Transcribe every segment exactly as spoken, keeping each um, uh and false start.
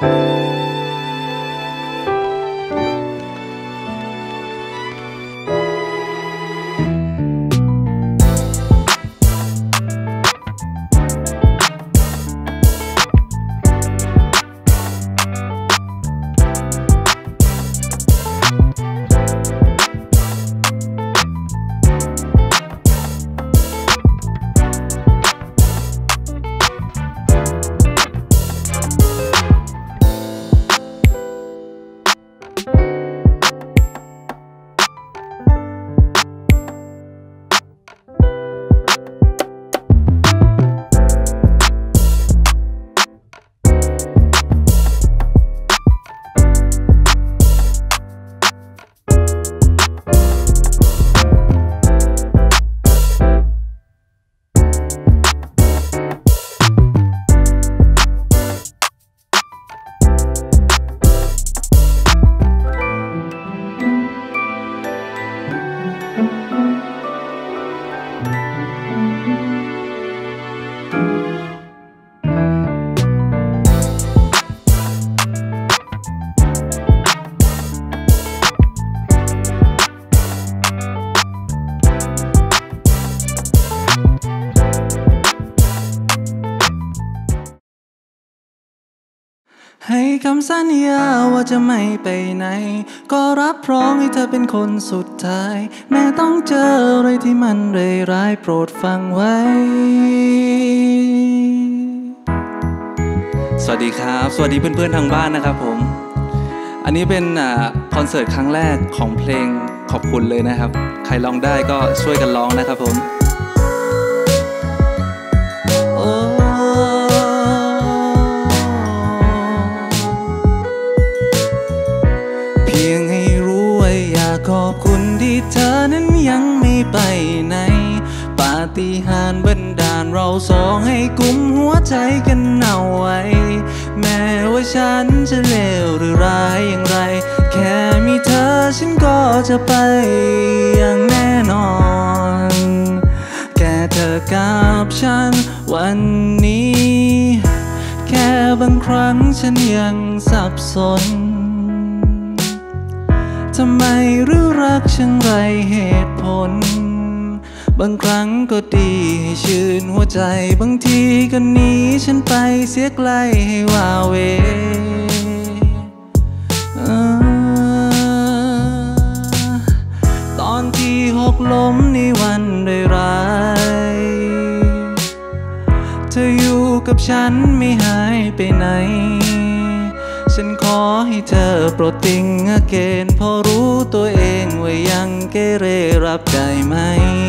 ให้คำสัญญาว่าจะไม่ไปไหนก็รับรองให้เธอเป็นคนสุดท้ายแม้ต้องเจออะไรที่มันร้ายๆโปรดฟังไว้สวัสดีครับสวัสดีเพื่อนๆทางบ้านนะครับผมอันนี้เป็นคอนเสิร์ตครั้งแรกของเพลงขอบคุณเลยนะครับใครร้องได้ก็ช่วยกันร้องนะครับผมเพียงให้รู้ว่าอยากขอบคุณที่เธอนั้นยังไม่ไปไหนปาฏิหาริย์บันดาลเราสองให้กุมหัวใจกันเอาไว้แม้ว่าฉันจะเลวหรือร้ายอย่างไรแค่มีเธอฉันก็จะไปอย่างแน่นอนแค่เธอกับฉันวันนี้แค่บางครั้งฉันยังสับสนทำไมหรือรักช่างไรเหตุผลบางครั้งก็ดีให้ชื่นหัวใจบางทีก็หนีฉันไปเสียไกลให้ว่าเวตอนที่หกล้มในวันร้ายเธออยู่กับฉันไม่หายไปไหนฉันขอให้เธอโปรดติงอาเกณฑ์พอรู้ตัวเองว่ายังเกเรรับได้ไหม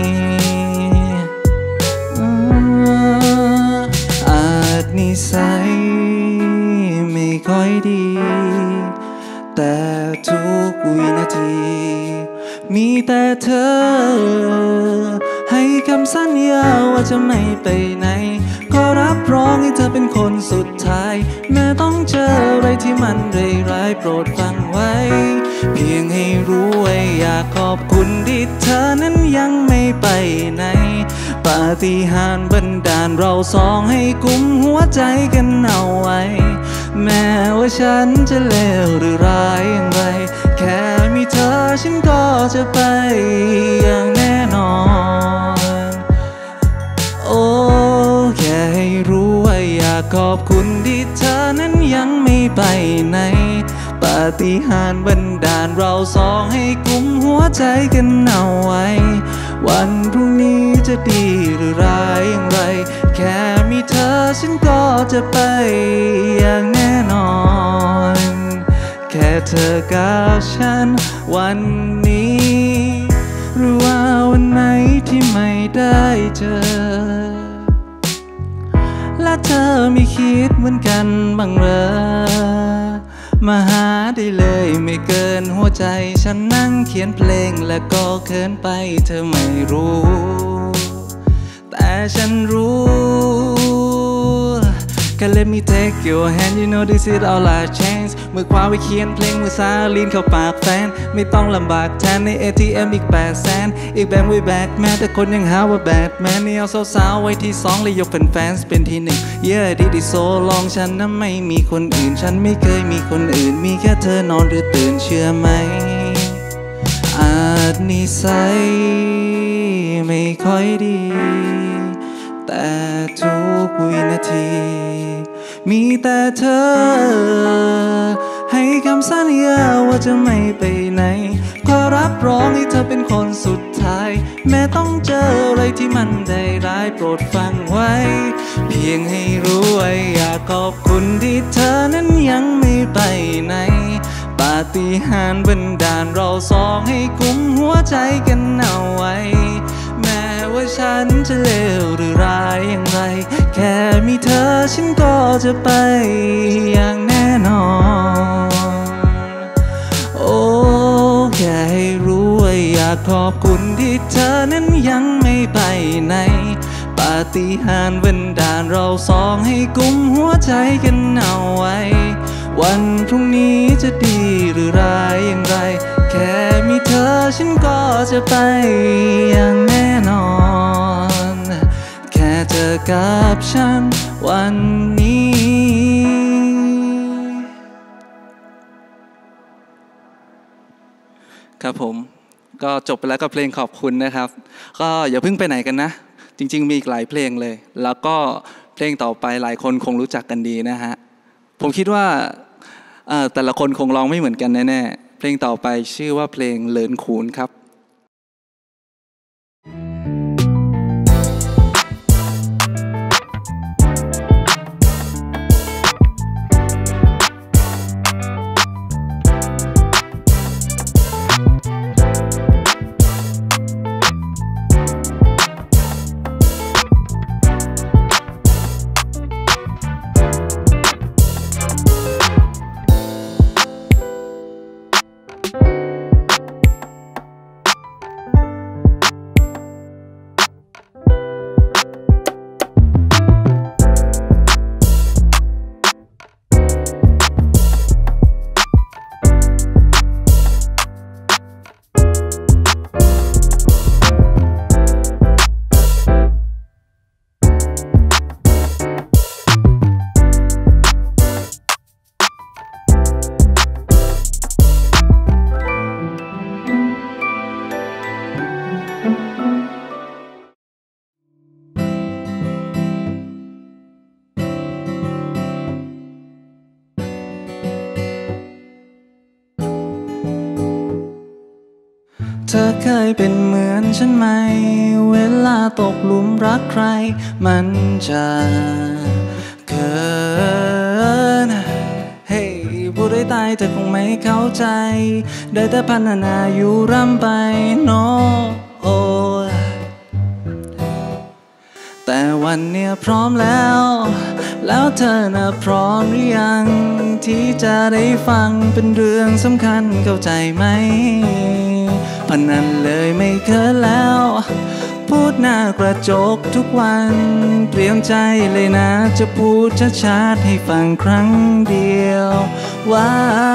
อาจนิสัยไม่ค่อยดีแต่ทุกวินาทีมีแต่เธอให้คำสัญญาว่าจะไม่ไปไหนก็รับรองให้เธอเป็นคนสุดท้ายแม้ต้องเจออะไรที่มันร้ายๆโปรดฟังไว้เพียงให้รู้ไว้อยากขอบคุณที่เธอนั้นยังไม่ไปไหนปาฏิหาริย์บันดาลเราสองให้กุมหัวใจกันเอาไว้แม้ว่าฉันจะเลวหรือร้ายอย่างไรแค่มีเธอฉันก็จะไปอย่างแน่นอนโอ้แค่ให้รู้ว่าอยากขอบคุณที่เธอนั้นยังไม่ไปไหนปาฏิหาริย์บันดาลเราสองให้กุมหัวใจกันเอาไว้วันพรุ่งนี้จะดีหรือร้ายอย่างไรแค่มีเธอฉันก็จะไปอย่างแน่นอนแค่เธอกับฉันวันนี้หรือว่าวันไหนที่ไม่ได้เจอและเธอไม่คิดเหมือนกันบ้างเหรอมาหาได้เลยไม่เกินหัวใจฉันนั่งเขียนเพลงและก็เขินไปเธอไม่รู้แต่ฉันรู้กค่ let me take your hand you know this is all I change มือขวาไว้เขียนเพลงมือซ้ายลีนเข้าปากแฟนไม่ต้องลำบากแทนใน เอ ที เอ็ม อีกแปดแสนอีกแบงค์ไว้แบกแม้แต่คนยังหาว่าแบดแมนนี่เอาสาวๆไว้ที่สองเลยยกเป็นแฟนเป็นที่หนึ่ง yeah ดีดีโซลองฉันนั้นไม่มีคนอื่นฉันไม่เคยมีคนอื่นมีแค่เธอนอนหรือตื่นเชื่อไหมอาจนิสัยไม่ค่อยดีแต่ทุกวินาทีมีแต่เธอให้คำสัญญาว่าจะไม่ไปไหนขอรับรองให้เธอเป็นคนสุดท้ายแม้ต้องเจออะไรที่มันได้ร้ายโปรดฟังไว้เพียงให้รู้ไว้อยากขอบคุณที่เธอนั้นยังไม่ไปไหนปาฏิหาริย์บันดาลเราสองให้กุมหัวใจกันเอาไว้แม้ว่าฉันจะเลวหรือร้ายอย่างไรแค่มีเธอฉันก็จะไปอย่างแน่นอนโอ้แค่ให้รู้ว่าอยากขอบคุณที่เธอนั้นยังไม่ไปไหนปาฏิหาริย์บันดาลเราสองให้กุมหัวใจกันเอาไว้วันพรุ่งนี้จะดีหรือร้ายอย่างไรแค่มีเธอฉันก็จะไปอย่างแน่นอนแค่เจอกับฉันวันนี้ครับผมก็จบไปแล้วกับเพลงขอบคุณนะครับก็อย่าเพิ่งไปไหนกันนะจริงๆมีอีกหลายเพลงเลยแล้วก็เพลงต่อไปหลายคนคงรู้จักกันดีนะฮะผมคิดว่าแต่ละคนคงร้องไม่เหมือนกันแน่ๆเพลงต่อไปชื่อว่าเพลงเลินคูนครับเธอเคยเป็นเหมือนฉันไหมเวลาตกหลุมรักใครมันจะเกินเฮ้พูดได้ตายเธอคงไม่เข้าใจได้แต่พันนาอยู่ร่ำไปโนโอแต่วันเนี้ยพร้อมแล้วแล้วเธอน่ะพร้อมหรือยังที่จะได้ฟังเป็นเรื่องสำคัญเข้าใจไหมพนันเลยไม่เคินแล้วพูดหน้ากระจกทุกวันเตรียมใจเลยนะจะพูดชัดๆให้ฟังครั้งเดียวว่า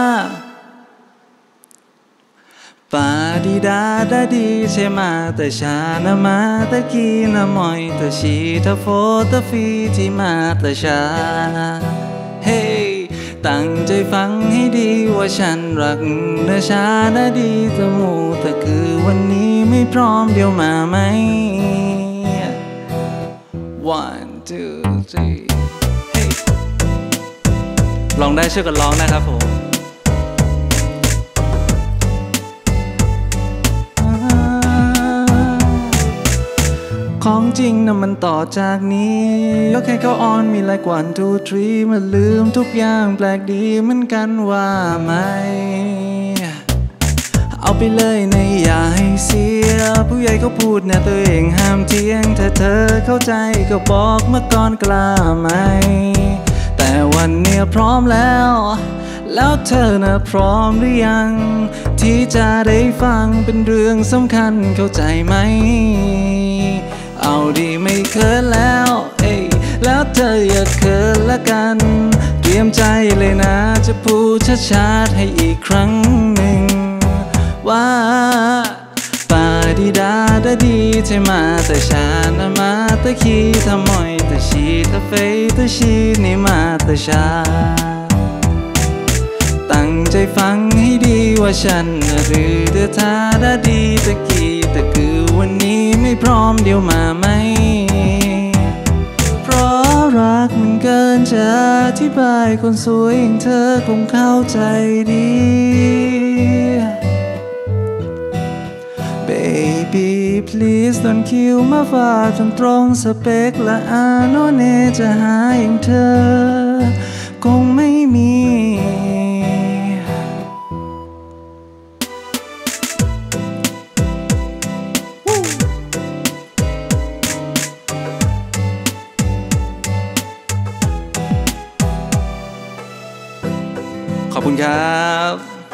ปาดีดาดาดีใช่มาแต่ชานะมาแต่กีนะมอยแต่ชีถ้าโฟตฟีที่มาแต่ชาเฮ้ตั้งใจฟังให้ดีว่าฉันรักนะชานะดีจมูกแต่คือวันนี้ไม่พร้อมเดี๋ยวมาไหม one two three เฮ้ลองได้ช่วยกันร้องนะครับผมของจริงนะมันต่อจากนี้ยกให้เขาออนมีหลายกว่า two three มาลืมทุกอย่างแปลกดีเหมือนกันว่าไหมเอาไปเลยในอย่าให้เสียผู้ใหญ่เขาพูดนะตัวเองห้ามเถียงถ้าเธอเข้าใจก็บอกเมื่อก่อนกล้าไหมแต่วันเนี้ยพร้อมแล้วแล้วเธอนะพร้อมหรือยังที่จะได้ฟังเป็นเรื่องสำคัญเข้าใจไหมเอาดีไม่เคินแล้วเอ้ยแล้วแล้วเธออย่าเขินละกันเตรียมใจเลยนะจะพูดช้าๆให้อีกครั้งหนึ่งว่าปาดีดาดาดีเธอมาแต่ชานะมาแต่คีทำมอยแต่ชีแต่เฟยแต่ชีนี่มาแต่ชาตั้งใจฟังให้ดีว่าฉันหรือเธอท่าดาดีตะกี้แต่คือวันนี้ไม่พร้อมเดี๋ยวมาไหมเพราะรักมันเกินจะอธิบายคนสวยอย่างเธอคงเข้าใจดี Baby please don't kill my vibe จนตรงสเปคและอาโนเนจะหาอย่างเธอคงไม่มีขอบคุณครับ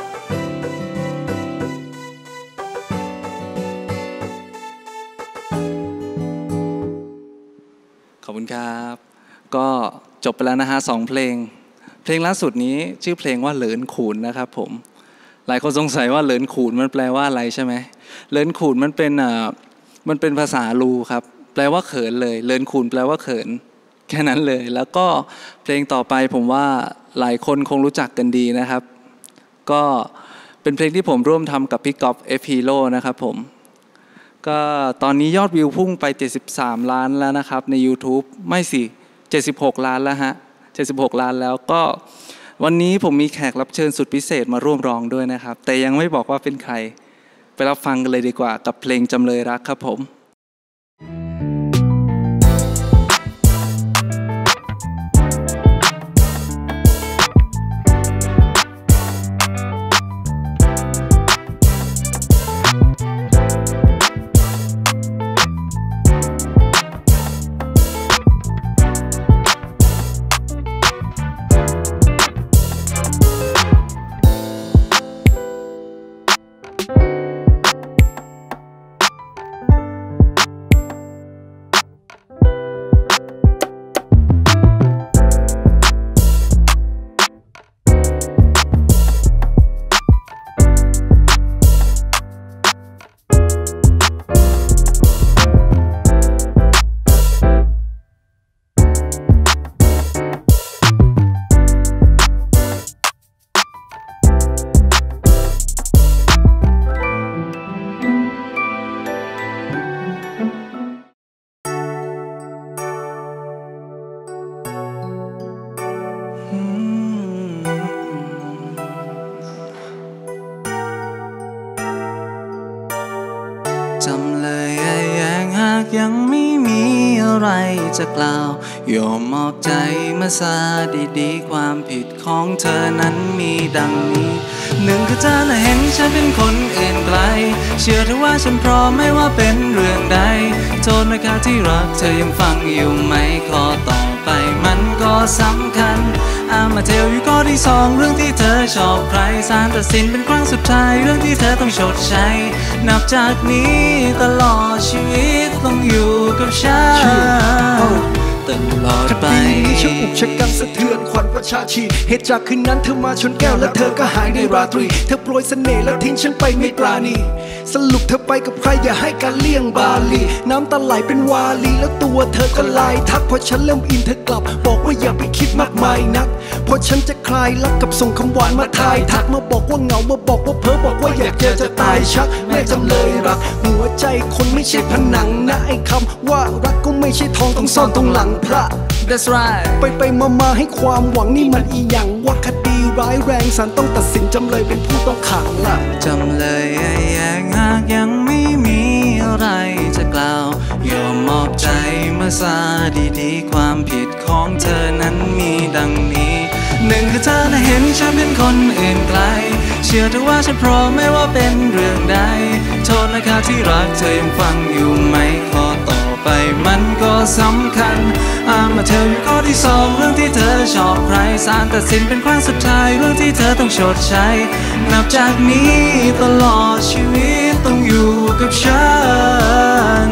ขอบคุณครับก็จบไปแล้วนะฮะสองเพลงเพลงล่าสุดนี้ชื่อเพลงว่าเหลินขูนนะครับผมหลายคนสงสัยว่าเหลินขูนมันแปลว่าอะไรใช่ไหมเหลินขูนมันเป็นอ่ามันเป็นภาษาลูครับแปลว่าเขินเลยเหลินขูนแปลว่าเขินแค่นั้นเลยแล้วก็เพลงต่อไปผมว่าหลายคนคงรู้จักกันดีนะครับก็เป็นเพลงที่ผมร่วมทำกับพี่ก๊อฟ F Hero นะครับผมก็ตอนนี้ยอดวิวพุ่งไปเจ็ดสิบสามล้านแล้วนะครับใน YouTube ไม่สิเจ็ดสิบหกล้านแล้วฮะเจ็ดสิบหกล้านแล้วก็วันนี้ผมมีแขกรับเชิญสุดพิเศษมาร่วมร้องด้วยนะครับแต่ยังไม่บอกว่าเป็นใครไปรับฟังกันเลยดีกว่ากับเพลงจำเลยรักครับผมจำเลยแยงหากยังไม่มีอะไรจะกล่าวยอมมอบใจมาซาดีๆความผิดของเธอนั้นมีดังนี้หนึ่งคือเธอน่ะเห็นฉันเป็นคนอื่นไกลเชื่อเธอว่าฉันพร้อมไม่ว่าเป็นเรื่องใดโทษนะคะที่รักเธอยังฟังอยู่ไหมข้อต่อไปมันก็สำคัญอามาเทลอยู่ข้อที่สองเรื่องที่เธอชอบใครศาลตัดสินเป็นครั้งสุดท้ายเรื่องที่เธอต้องชดใช้นับจากนี้ตลอดชีวิตต้องอยู่กับฉันตลอดไปคดีนี้ช่างอุกชะกันสะเทือนขวัญประชาชีเหตุจากคืนนั้นเธอมาชนแก้วและเธอก็หายในราตรีเธอโปรยเสน่ห์แล้วทิ้งฉันไปไม่ปราณีสรุปเธอไปกับใครอย่าให้การเลี่ยงบาลีน้ำตาไหลเป็นวาลีแล้วตัวเธอก็ลายทักพอฉันเริ่มอินเธอกลับบอกว่าอย่าไปคิดมากมายนักพอฉันจะคลายลักกับส่งคำหวานมาทายทักมาบอกว่าเหงามาบอกว่าเพ้อบอกว่าอยากเจอจะตายชักแม่จำเลยรักหัวใจคนไม่ใช่ผนังนะไอ้คำว่ารักก็ไม่ใช่ทองต้องซ่อนตรงหลังพระ That's right ไปไปมามาให้ความหวังนี่มันอีหยังว่าคดีร้ายแรงศาลต้องตัดสินจำเลยเป็นผู้ต้องขังล่ะจำเลยแยงหากยังไม่มีอะไรจะกล่าวยอมมอบใจมาซาดีๆความผิดของเธอนั้นมีดังนี้หนึ่งคือเธอน่ะเห็นฉันเป็นคนอื่นไกลเชื่อเธอว่าฉันพร้อมไม่ว่าเป็นเรื่องใดโทษนะคะที่รักเธอยังฟังอยู่ไหมข้อต่อไปมันก็สำคัญอามาเธออยู่ข้อที่สองเรื่องที่เธอชอบใครศาลตัดสินเป็นครั้งสุดท้ายเรื่องที่เธอต้องชดใช้นับจากนี้ตลอดชีวิตต้องอยู่กับฉันต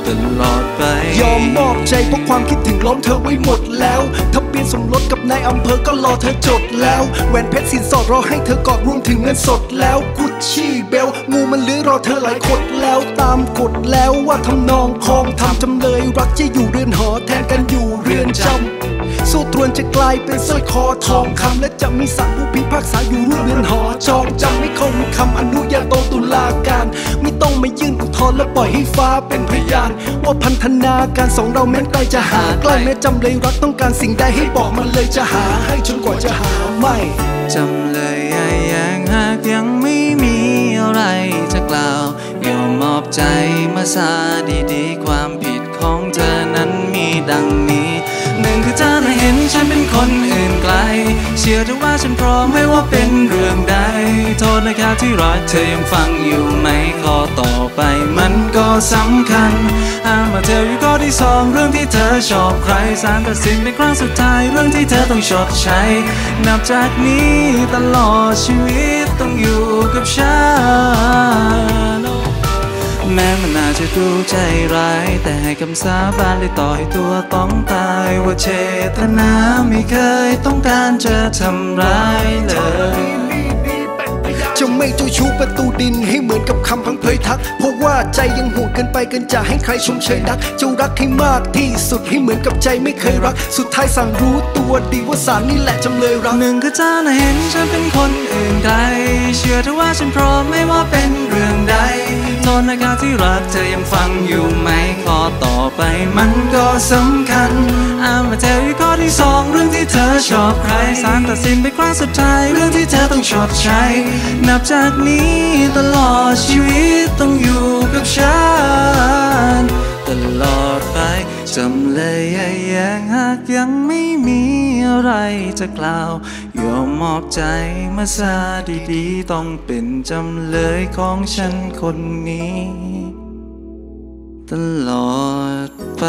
ตลอดไปยอมมอบใจเพราะความคิดถึงล้อมเธอไว้หมดแล้วทะเบียนสมรสกับนายอำเภอก็รอเธอจดแล้วแหวนเพชรสินสอดรอให้เธอกอดรวมถึงเงินสดแล้วกุชชี่เบลงูมันเลื้อยรอเธอหลายคนแล้วตามกฎแล้วว่าทำนองคองทำจำเลยรักจะอยู่เรือนหอแทนกันอยู่เรือนจำสู้ตรวนจะกลายเป็นสร้อยคอทองคำและจะมีศาลผู้พิพากษาอยู่ร่วมเรือนหอจองจำไม่คงมีคำอนุญาโตตุลาการไม่ต้องมายื่นอุทธรณ์และปล่อยให้ฟ้าเป็นพยานว่าพันธนาการสองเราแม้นใกล้จะหาใกล้แม้จำเลยรักต้องการสิ่งใดให้บอกมันเลยจะหาให้จนกว่าจะหาไม่จำเลยยังหากยังไม่มีอะไรจะกล่าวยอมมอบใจมาซาดีๆความผิดของเธอนั้นมีดังนี้หนึ่งคือเธอน่ะเห็นฉันเป็นคนอื่นไกลเชื่อเถอะว่าฉันพร้อมไม่ว่าเป็นเรื่องใดโทษนะครับที่รอเธอยังฟังอยู่ไหมข้อต่อไปมันก็สำคัญห้ามมาเธออยู่ข้อที่สองเรื่องที่เธอชอบใครศาลตัดสินเป็นครั้งสุดท้ายเรื่องที่เธอต้องชดใช้นับจากนี้ตลอดชีวิตต้องอยู่กับฉันแม้มันอาจจะดูใจร้ายแต่ให้คำสาบานเลยต่อให้ตัวต้องตายว่าเจตนาไม่เคยต้องการจะทำร้ายเลยจะไม่เจ้าชู้ประตูดินให้เหมือนกับคำพังเพยทักเพราะว่าใจยังห่วงเกินไปเกินจะให้ใครชมเชยนักเจ้ารักให้มากที่สุดให้เหมือนกับใจไม่เคยรักสุดท้ายสั่งรู้ตัวดีว่าสารนี่แหละจำเลยรักหนึ่งคือเธอน่ะเห็นฉันเป็นคนอื่นไกลเชื่อเถอะว่าฉันพร้อมไม่ว่าเป็นเรื่องใดโทษนะครับที่รักเธอยังฟังอยู่ไหมข้อต่อไปมันก็สำคัญอ่านมาเธออยู่ข้อที่สองเรื่องที่เธอชอบใครศาลตัดสินเป็นครั้งสุดท้ายเรื่องที่เธอต้องชดใช้นับจากนี้ตลอดชีวิตต้องอยู่กับฉันตลอดไปจำเลยยังหากยังไม่มีอะไรจะกล่าวยอมมอบใจมาซาดีๆต้องเป็นจำเลยของฉันคนนี้ตลอดไป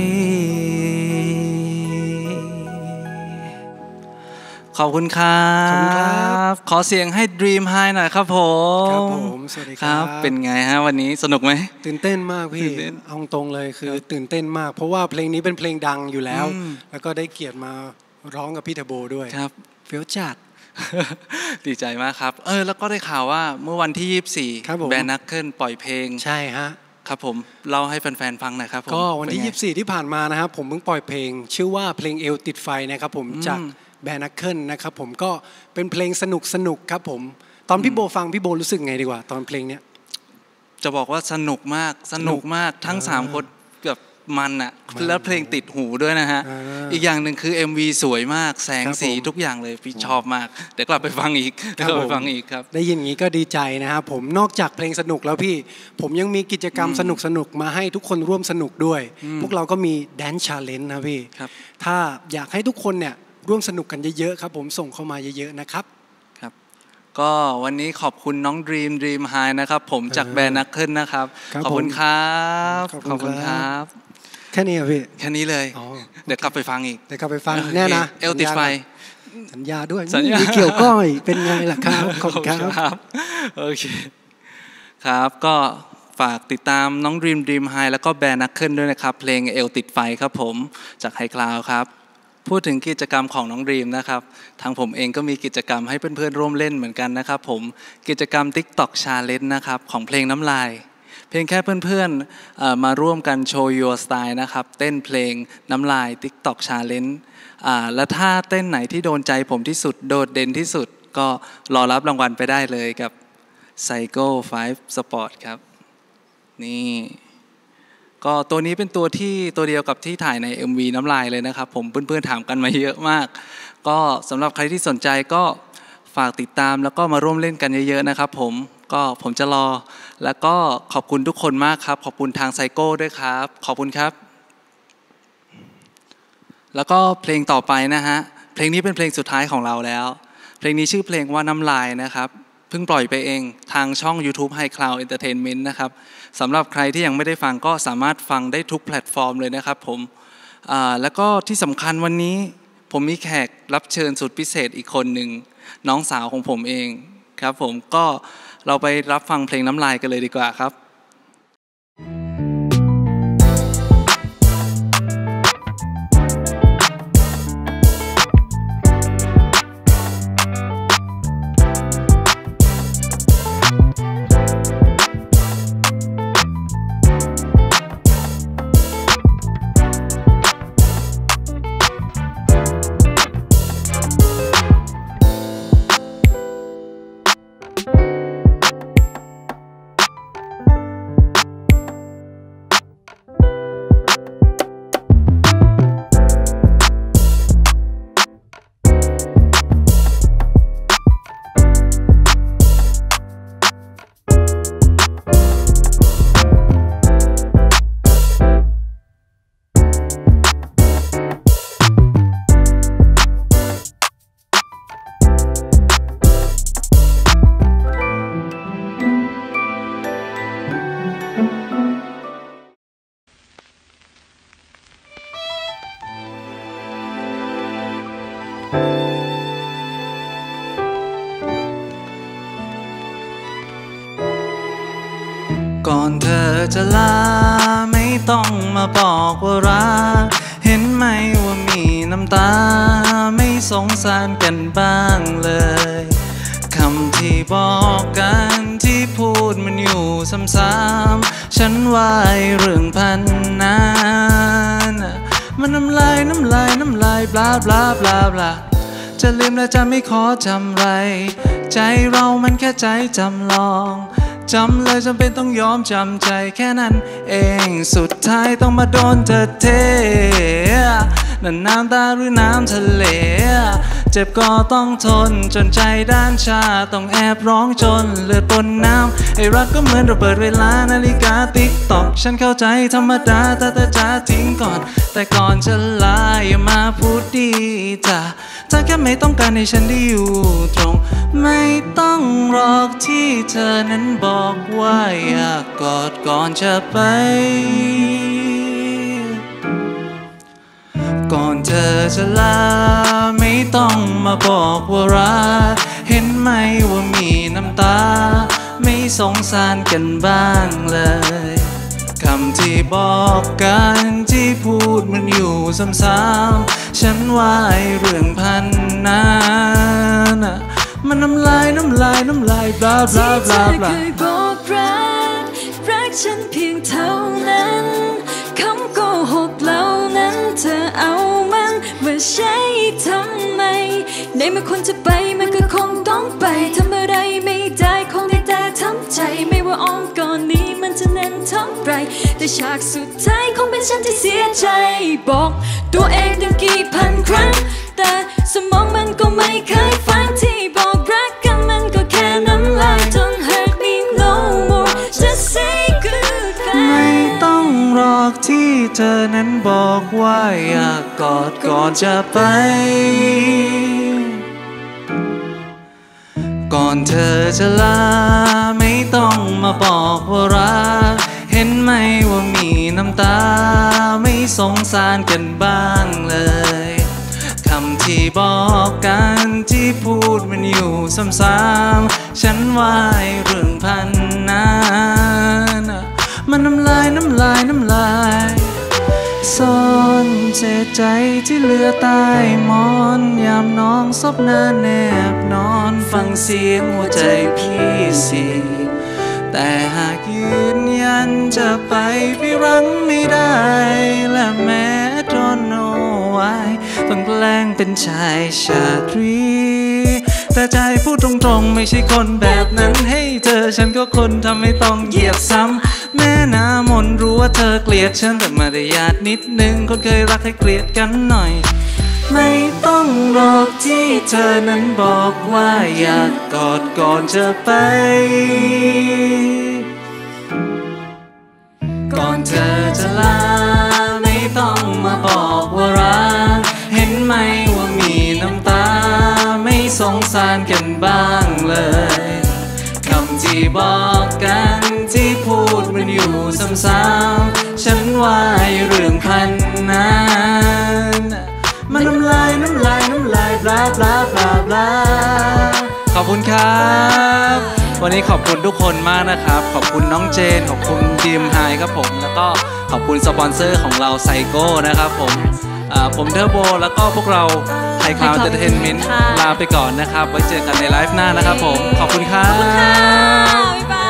ขอบคุณครับขอเสียงให้ Dream High หน่อยครับผมครับผมสวัสดีครับเป็นไงฮะวันนี้สนุกไหมตื่นเต้นมากพี่เอาตรงเลยคือตื่นเต้นมากเพราะว่าเพลงนี้เป็นเพลงดังอยู่แล้วแล้วก็ได้เกียรติมาร้องกับพี่เทอร์โบด้วยครับเฟี้ยวจัดดีใจมากครับเออแล้วก็ได้ข่าวว่าเมื่อวันที่ยี่สิบสี่แบนนักเกิลปล่อยเพลงใช่ฮะครับผมเล่าให้แฟนๆฟังหน่อยครับก็วันที่ยี่สิบสี่ที่ผ่านมานะครับผมเพิ่งปล่อยเพลงชื่อว่าเพลงเอวติดไฟนะครับผมจากแบนนักเกิลนะครับผมก็เป็นเพลงสนุกสนุกครับผมตอนพี่โบฟังพี่โบรู้สึกไงดีกว่าตอนเพลงเนี้ยจะบอกว่าสนุกมากสนุกมากทั้งสามคนแบบมันอะแล้วเพลงติดหูด้วยนะฮะอีกอย่างหนึ่งคือ เอ็ม วี สวยมากแสงสีทุกอย่างเลยพี่ชอบมากเดี๋ยวกลับไปฟังอีกกลับไปฟังอีกครับได้ยินอย่างนี้ก็ดีใจนะครับผมนอกจากเพลงสนุกแล้วพี่ผมยังมีกิจกรรมสนุกสนุกมาให้ทุกคนร่วมสนุกด้วยพวกเราก็มีแดนซ์ชาเลนจ์นะพี่ถ้าอยากให้ทุกคนเนี่ยร่วมสนุกกันเยอะๆครับผมส่งเข้ามาเยอะๆนะครับครับก็วันนี้ขอบคุณน้อง Dream Dream High นะครับผมจากแบรนด์นักเคิลนะครับขอบคุณครับขอบคุณครับแค่นี้ครับพี่แค่นี้เลยเดี๋ยวกลับไปฟังอีกเดี๋ยวกลับไปฟังแน่นะเอลติดไฟสัญญาด้วยมีเกี่ยวก้อยเป็นไงล่ะครับขอบคุณครับโอเคครับก็ฝากติดตามน้อง Dream Dream High แล้วก็แบรนด์นักเคิลด้วยนะครับเพลงเอลติดไฟครับผมจากไฮคลาวด์ครับพูดถึงกิจกรรมของน้องดรีมนะครับทางผมเองก็มีกิจกรรมให้เพื่อนๆร่วมเล่นเหมือนกันนะครับผมกิจกรรม TikTok Challenge นะครับของเพลงน้ำลายเพียงแค่เพื่อนๆมาร่วมกันโชว์ Your Style นะครับเต้นเพลงน้ำลาย TikTok Challenge และถ้าเต้นไหนที่โดนใจผมที่สุดโดดเด่นที่สุดก็รอรับรางวัลไปได้เลยกับ Psycho ไฟว์ Sport ครับนี่ก็ตัวนี้เป็นตัวที่ตัวเดียวกับที่ถ่ายใน เอ็ม วี น้ำลายเลยนะครับผมเพื่อนๆถามกันมาเยอะมากก็สำหรับใครที่สนใจก็ฝากติดตามแล้วก็มาร่วมเล่นกันเยอะๆนะครับผมก็ผมจะรอแล้วก็ขอบคุณทุกคนมากครับขอบคุณทางไซโก้ด้วยครับขอบคุณครับแล้วก็เพลงต่อไปนะฮะเพลงนี้เป็นเพลงสุดท้ายของเราแล้วเพลงนี้ชื่อเพลงว่าน้ำลายนะครับเพิ่งปล่อยไปเองทางช่อง YouTube High Cloud Entertainment นะครับสำหรับใครที่ยังไม่ได้ฟังก็สามารถฟังได้ทุกแพลตฟอร์มเลยนะครับผมแล้วก็ที่สำคัญวันนี้ผมมีแขกรับเชิญสุดพิเศษอีกคนหนึ่งน้องสาวของผมเองครับผมก็เราไปรับฟังเพลงน้ำลายกันเลยดีกว่าครับก่อนเธอจะลาไม่ต้องมาบอกว่ารักเห็นไหมว่ามีน้ำตาไม่สงสารกันบ้างเลยคำที่บอกกันที่พูดมันอยู่ซ้ำๆฉันว่าเรื่องพันนั้นมันน้ำลายน้ำลายน้ำลายบลาบลาบลาบลาจะลืมและจะไม่ขอจำไรใจเรามันแค่ใจจำลองจำเลยจำเป็นต้องยอมจำใจแค่นั้นเองสุดท้ายต้องมาโดนเธอเทนั่นน้ำตาหรือน้ำทะเลเจ็บก็ต้องทนจนใจด้านชาต้องแอบร้องจนเลือดปนน้ำไอ้รักก็เหมือนเราเปิดเวลานาฬิกาติ๊กตอกฉันเข้าใจธรรมดาแต่แต่จะทิ้งก่อนแต่ก่อนจะลาอย่ามาพูดดีจ้ะถ้าแค่ไม่ต้องการให้ฉันได้อยู่ตรงไม่ต้องรอกที่เธอนั้นบอกว่าอยากกอดก่อนจะไปก่อนเธอจะลาไม่ต้องมาบอกว่ารักเห็นไหมว่ามีน้ำตาไม่สงสารกันบ้างเลยคำที่บอกกันที่พูดมันอยู่ซ้ำๆฉันว่าเรื่องพันนั้นมันน้ำลายน้ำลายน้ำลายบลาบลาบลาบลาที่เธอเคยบอกรักรักฉันเพียงเท่านั้นคำโกหกเหล่านั้นเธอเอามันมาใช้ทำไมในเมื่อคนจะไปมันก็คงต้องไปทำอะไรไม่ได้คงได้แต่ทำใจไม่ว่าอ้อมก่อนนี้มันจะแน่นเท่าไรแต่ฉากสุดท้ายคงเป็นฉันที่เสียใจบอกตัวเองตั้งกี่พันครั้งแต่สมองมันก็ไม่เคยฟังที่บอกรักกันมันก็แค่น้ำลาย Don't hurt me no more just say goodbye ไม่ต้องรอกที่เธอนั้นบอกว่าอยากกอดก่อนจะไปก่อนเธอจะลาไม่ต้องมาบอกว่ารักเห็นไหมว่ามีน้ำตาไม่สงสารกันบ้างเลยคำที่บอกกันที่พูดมันอยู่ซ้ำๆฉันว่าเรื่องพันนั้นมันน้ำลายน้ำลายน้ำลายซ่อนเศษใจที่เหลือใต้หมอนยามน้องซบหน้าแนบนอนฟังเสียงหัวใจพี่สิแต่หากยืนยันจะไปพี่รังไม่ได้และแม้ don't know why ต้องแกล้งเป็นชายชาตรีแต่ใจพูดตรงๆไม่ใช่คนแบบนั้นให้เธอฉันก็คนทำให้ต้องเหยียบซ้ำแม่น้ามนรู้ว่าเธอเกลียดฉันแต่มารยาทนิดนึงคนเคยรักให้เกลียดกันหน่อยไม่ต้องรอกที่เธอนั้นบอกว่าอยากกอดก่อนจะไปก่อนเธอจะลาไม่ต้องมาบอกว่ารักเห็นไหมว่ามีน้ำตาไม่สงสารกันบ้างเลยคำที่บอกกันที่พูดมันอยู่ซ้ำๆฉันว่าเรื่องพันนั้นมันน้ำลายน้ำลายน้ำลายบลาบลาบลาบลาขอบคุณครับวันนี้ขอบคุณทุกคนมากนะครับขอบคุณน้องเจนขอบคุณดีมไฮครับผมแล้วก็ขอบคุณสปอนเซอร์ของเราไซโก้นะครับผมผมเทอร์โบแล้วก็พวกเราไทยคลาวด์เอนเตอร์เทนเมนต์ลาไปก่อนนะครับไว้เจอกันในไลฟ์หน้านะครับผมขอบคุณครับ